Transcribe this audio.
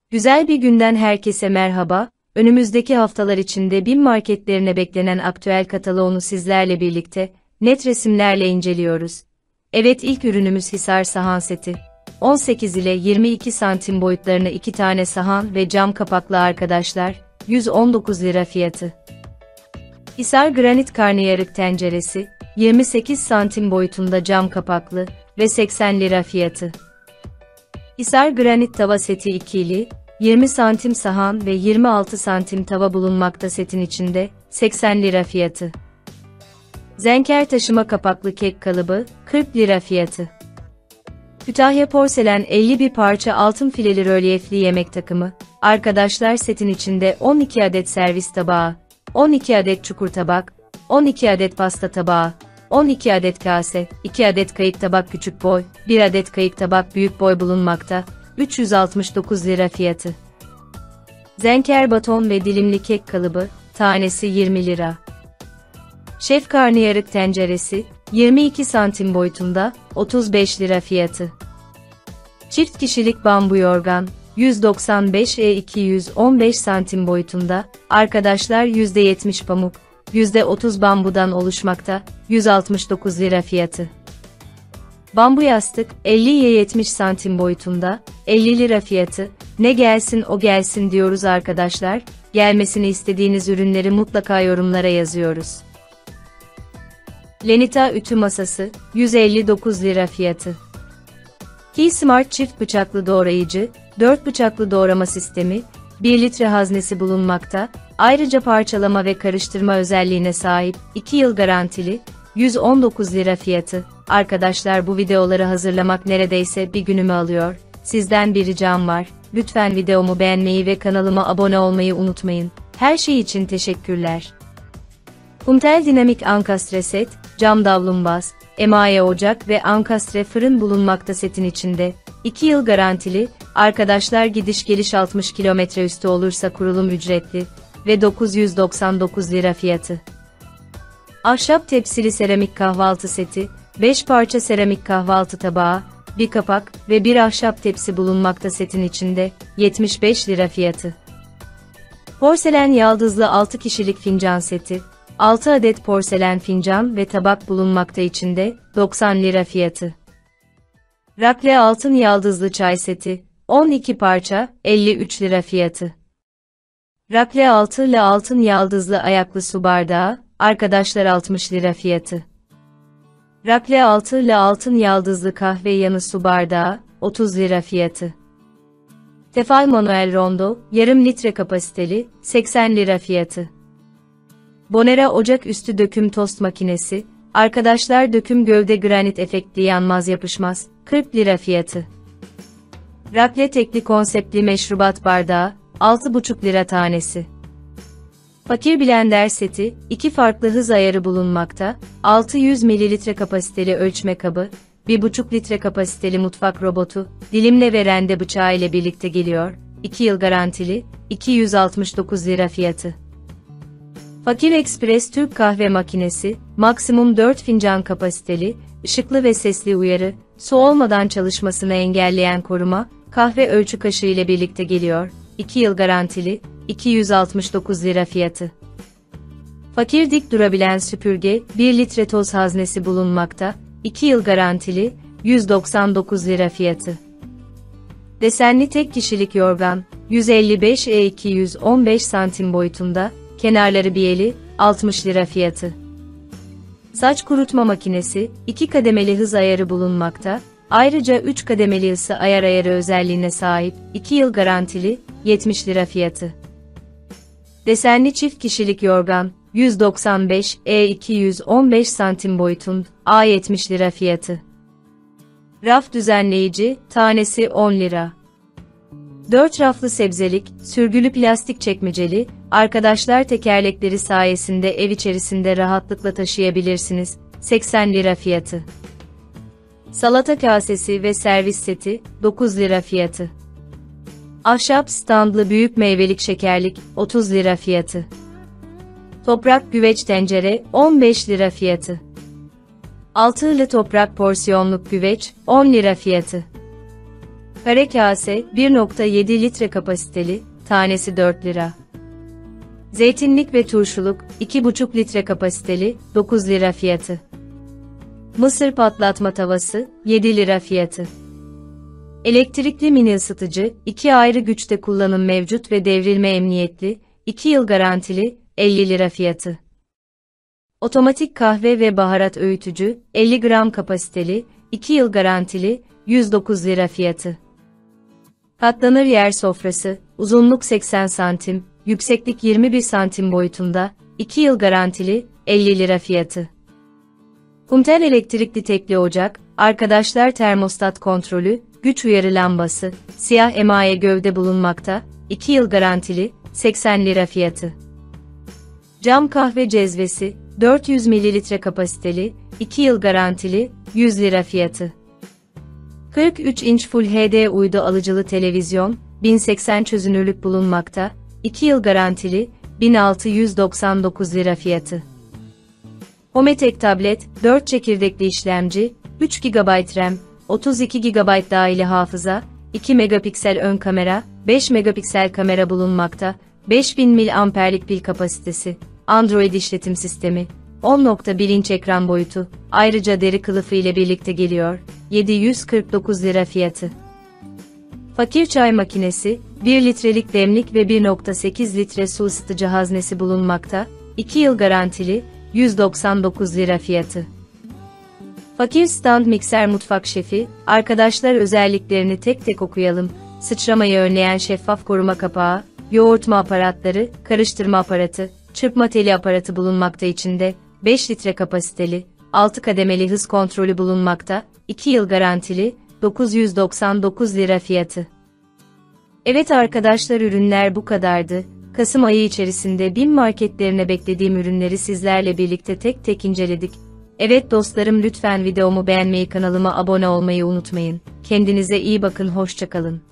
Güzel bir günden herkese merhaba. Önümüzdeki haftalar içinde BİM marketlerine beklenen aktüel kataloğunu sizlerle birlikte net resimlerle inceliyoruz. Evet, ilk ürünümüz Hisar sahan seti. 18 ile 22 santim boyutlarına 2 tane sahan ve cam kapaklı arkadaşlar, 119 lira fiyatı. Hisar granit karnıyarık tenceresi, 28 santim boyutunda cam kapaklı ve 80 lira fiyatı. Hisar granit tava seti ikili, 20 santim sahan ve 26 santim tava bulunmakta setin içinde, 80 lira fiyatı. Zenker taşıma kapaklı kek kalıbı, 40 lira fiyatı. Kütahya porselen 51 parça altın fileli rölyefli yemek takımı, arkadaşlar setin içinde 12 adet servis tabağı, 12 adet çukur tabak, 12 adet pasta tabağı, 12 adet kase, 2 adet kayık tabak küçük boy, 1 adet kayık tabak büyük boy bulunmakta, 369 lira fiyatı. Zenker baton ve dilimli kek kalıbı, tanesi 20 lira. Şef karnıyarık tenceresi, 22 santim boyutunda, 35 lira fiyatı. Çift kişilik bambu yorgan, 195 215 santim boyutunda, arkadaşlar %70 pamuk, %30 bambudan oluşmakta, 169 lira fiyatı. Bambu yastık, 50 70 santim boyutunda, 50 lira fiyatı. Ne gelsin o gelsin diyoruz arkadaşlar, gelmesini istediğiniz ürünleri mutlaka yorumlara yazıyoruz. Lenita ütü masası, 159 lira fiyatı. Key Smart çift bıçaklı doğrayıcı, 4 bıçaklı doğrama sistemi, 1 litre haznesi bulunmakta, ayrıca parçalama ve karıştırma özelliğine sahip, 2 yıl garantili, 119 lira fiyatı. Arkadaşlar, bu videoları hazırlamak neredeyse bir günümü alıyor. Sizden bir ricam var, lütfen videomu beğenmeyi ve kanalıma abone olmayı unutmayın. Her şey için teşekkürler. Puntel dinamik ankastre set, cam davlumbaz, emaye ocak ve ankastre fırın bulunmakta setin içinde. 2 yıl garantili, arkadaşlar gidiş geliş 60 km üstü olursa kurulum ücretli ve 999 lira fiyatı. Ahşap tepsili seramik kahvaltı seti, 5 parça seramik kahvaltı tabağı, bir kapak ve bir ahşap tepsi bulunmakta setin içinde, 75 lira fiyatı. Porselen yaldızlı 6 kişilik fincan seti, 6 adet porselen fincan ve tabak bulunmakta içinde, 90 lira fiyatı. Rakle altın yaldızlı çay seti, 12 parça, 53 lira fiyatı. Rakle altılı altın yaldızlı ayaklı su bardağı, arkadaşlar 60 lira fiyatı. Rakle altılı altın yaldızlı kahve yanı su bardağı, 30 lira fiyatı. Tefal manuel rondo, yarım litre kapasiteli, 80 lira fiyatı. Bonera ocak üstü döküm tost makinesi, arkadaşlar döküm gövde granit efektli yanmaz yapışmaz, 40 lira fiyatı. Rakle tekli konseptli meşrubat bardağı, 6,5 lira tanesi. Fakir blender seti, 2 farklı hız ayarı bulunmakta, 600 ml kapasiteli ölçme kabı, 1,5 litre kapasiteli mutfak robotu, dilimle ve rende bıçağı ile birlikte geliyor, 2 yıl garantili, 269 lira fiyatı. Fakir Express Türk kahve makinesi, maksimum 4 fincan kapasiteli, ışıklı ve sesli uyarı, su olmadan çalışmasını engelleyen koruma, kahve ölçü kaşığı ile birlikte geliyor, 2 yıl garantili, 269 lira fiyatı. Fakir dik durabilen süpürge, 1 litre toz haznesi bulunmakta, 2 yıl garantili, 199 lira fiyatı. Desenli tek kişilik yorgan, 155 215 santim boyutunda, kenarları biyeli, 60 lira fiyatı. Saç kurutma makinesi, 2 kademeli hız ayarı bulunmakta, ayrıca 3 kademeli ısı ayarı özelliğine sahip, 2 yıl garantili, 70 lira fiyatı. Desenli çift kişilik yorgan, 195 215 santim boyutunda, 70 lira fiyatı. Raf düzenleyici, tanesi 10 lira. 4 raflı sebzelik, sürgülü plastik çekmeceli, arkadaşlar tekerlekleri sayesinde ev içerisinde rahatlıkla taşıyabilirsiniz, 80 lira fiyatı. Salata kasesi ve servis seti, 9 lira fiyatı. Ahşap standlı büyük meyvelik şekerlik, 30 lira fiyatı. Toprak güveç tencere, 15 lira fiyatı. Altılı toprak porsiyonluk güveç, 10 lira fiyatı. Kare kase 1,7 litre kapasiteli, tanesi 4 lira. Zeytinlik ve turşuluk 2,5 litre kapasiteli, 9 lira fiyatı. Mısır patlatma tavası 7 lira fiyatı. Elektrikli mini ısıtıcı 2 ayrı güçte kullanım mevcut ve devrilme emniyetli, 2 yıl garantili, 50 lira fiyatı. Otomatik kahve ve baharat öğütücü 50 gram kapasiteli, 2 yıl garantili, 109 lira fiyatı. Katlanır yer sofrası, uzunluk 80 santim, yükseklik 21 santim boyutunda, 2 yıl garantili, 50 lira fiyatı. Kumtel elektrikli tekli ocak, arkadaşlar termostat kontrolü, güç uyarı lambası, siyah emaye gövde bulunmakta, 2 yıl garantili, 80 lira fiyatı. Cam kahve cezvesi, 400 mililitre kapasiteli, 2 yıl garantili, 100 lira fiyatı. 43 inç Full HD uydu alıcılı televizyon, 1080 çözünürlük bulunmakta, 2 yıl garantili, 1699 lira fiyatı. Hometek tablet, 4 çekirdekli işlemci, 3 GB RAM, 32 GB dahili hafıza, 2 megapiksel ön kamera, 5 megapiksel kamera bulunmakta, 5000 mAh'lik pil kapasitesi, Android işletim sistemi, 10,1 inç ekran boyutu, ayrıca deri kılıfı ile birlikte geliyor, 749 lira fiyatı. Fakir çay makinesi, 1 litrelik demlik ve 1,8 litre su ısıtıcı haznesi bulunmakta, 2 yıl garantili, 199 lira fiyatı. Fakir stand mikser mutfak şefi, arkadaşlar özelliklerini tek tek okuyalım. Sıçramayı önleyen şeffaf koruma kapağı, yoğurtma aparatları, karıştırma aparatı, çırpma teli aparatı bulunmakta içinde, 5 litre kapasiteli, 6 kademeli hız kontrolü bulunmakta, 2 yıl garantili, 999 lira fiyatı. Evet arkadaşlar, ürünler bu kadardı. Kasım ayı içerisinde BİM marketlerine beklediğim ürünleri sizlerle birlikte tek tek inceledik. Evet dostlarım, lütfen videomu beğenmeyi, kanalıma abone olmayı unutmayın. Kendinize iyi bakın, hoşça kalın.